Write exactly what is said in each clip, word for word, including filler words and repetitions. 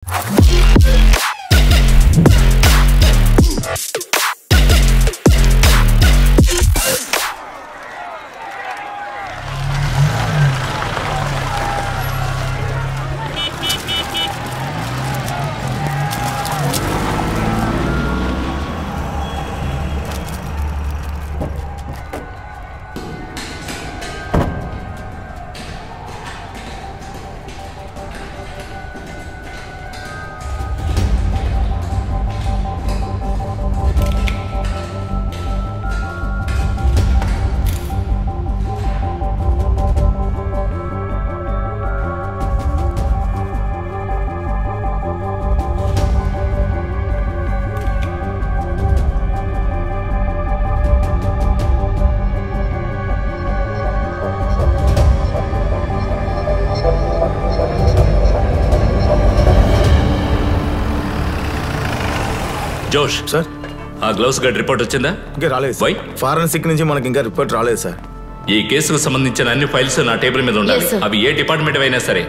జోష్ సార్, ఆ గ్లౌస్ గడ్ రిపోర్ట్ వచ్చిందా? ఇంకా రాలేదు. వై? ఫారెన్సిక్ నుంచి మనకి ఇంకా రిపోర్ట్ రాలేదు సార్. ఈ కేసుకు సంబంధించిన అన్ని ఫైల్స్ నా టేబుల్ మీద ఉండాలి. అవి ఏ డిపార్ట్మెంట్ అయినా సరే.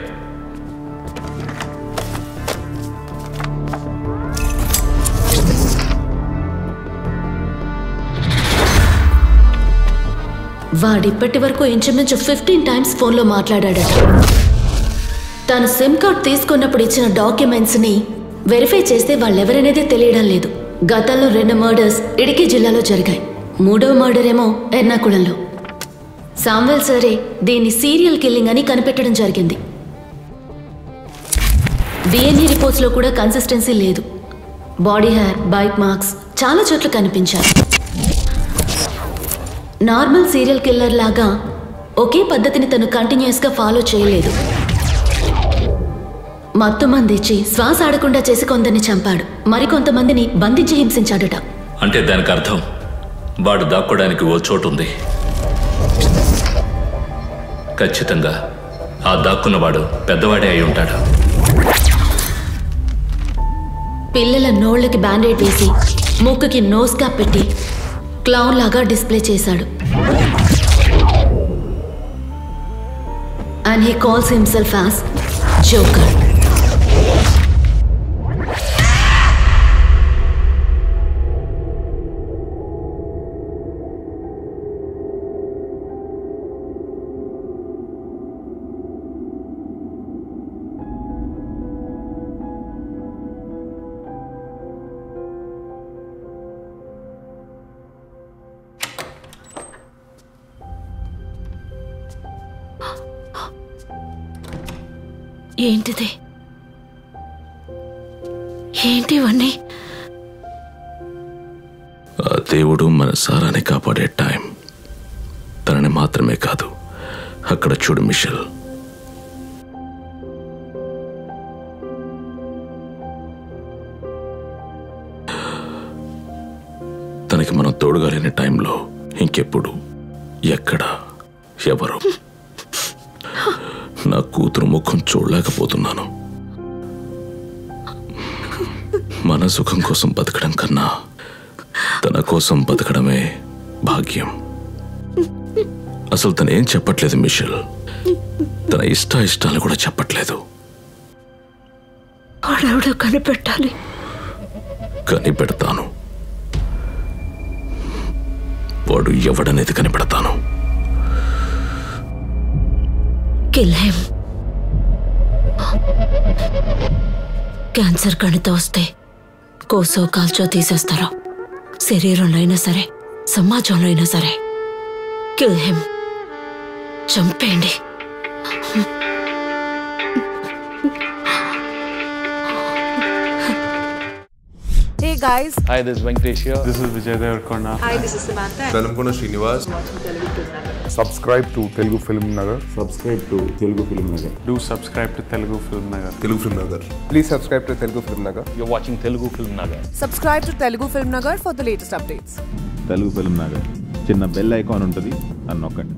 వాడిప్పటి వరకు ఇంచుమించు ఫిఫ్టీన్ టైమ్స్ ఫోన్లో మాట్లాడాడట. తను సిమ్ కార్డ్ తీసుకున్నప్పుడు ఇచ్చిన డాక్యుమెంట్స్ ని వెరిఫై చేస్తే వాళ్ళెవరనేదే తెలియడం లేదు. గతంలో రెండు మర్డర్స్ ఇడికి జిల్లాలో జరిగాయి. మూడవ మర్డర్ ఏమో ఎర్నాకుళంలో. సామ్వెల్ సరే దీన్ని సీరియల్ కిల్లింగ్ అని కనిపెట్టడం జరిగింది. డిఎన్ఏ రిపోర్ట్స్ లో కూడా కన్సిస్టెన్సీ లేదు. బాడీ హెయిర్, బైట్ మార్క్స్ చాలా చోట్ల కనిపించాయి. నార్మల్ సీరియల్ కిల్లర్ లాగా ఒకే పద్ధతిని తను కంటిన్యూస్ గా ఫాలో చేయలేదు. మత్తు మందిచ్చి శ్వాస ఆడకుండా చేసి కొందరిని చంపాడు. మరికొంతమందిని బంధించి హింసించాడట. అంటే దానికి అర్థం వాడు దాక్కోడానికి ఓ చోటు ఉంది. ఖచ్చితంగా ఆ దాక్కున్నవాడు పెద్దవాడే అయి ఉంటాడు. పిల్లల నోళ్లకి బ్యాండేడ్ వేసి ముక్కుకి నోస్ క్యాప్ పెట్టి క్లౌన్ లాగా డిస్ప్లే చేశాడు. And he calls himself as joker. ఏంటిది? ఏంటి ఇవన్నీ? ఆ దేవుడు మన సారాన్ని కాపాడే టైం. తనని మాత్రమే కాదు, అక్కడ చూడు మిషెల్. తనకి మనం తోడుగా లేని టైంలో ఇంకెప్పుడు, ఎక్కడ, ఎవరు నా కూతురు ముఖం చూడలేకపోతున్నాను. మన సుఖం కోసం బతకడం కన్నా తన కోసం బతకడమే భాగ్యం. అసలు తను ఏం చెప్పట్లేదు మిషెల్. తన ఇష్ట ఇష్టాలు కూడా చెప్పట్లేదు. వాడెవడో కనిపెట్టాలి. కనిపెడతాను. వాడు ఎవడనేది కనిపెడతాను. Kill him. క్యాన్సర్ కణిత వస్తే కోసో కాల్చో తీసేస్తారో, శరీరంలో అయినా సరే సమాజంలో అయినా సరే కిల్ హిమ్. చంపేయండి. Hey guys. Hi, this is Venkatesh here. This is Vijay Devarkonda. Hi, this is Samantha. Velamkonda Srinivas. Subscribe to Telugu FilmNagar. Subscribe to Telugu FilmNagar. Do subscribe to Telugu FilmNagar. Telugu FilmNagar. Please subscribe to Telugu FilmNagar. You're watching Telugu FilmNagar. Subscribe to Telugu FilmNagar for the latest updates. Telugu FilmNagar. చిన్న bell icon ఉంటుంది, అని నొక్కండి.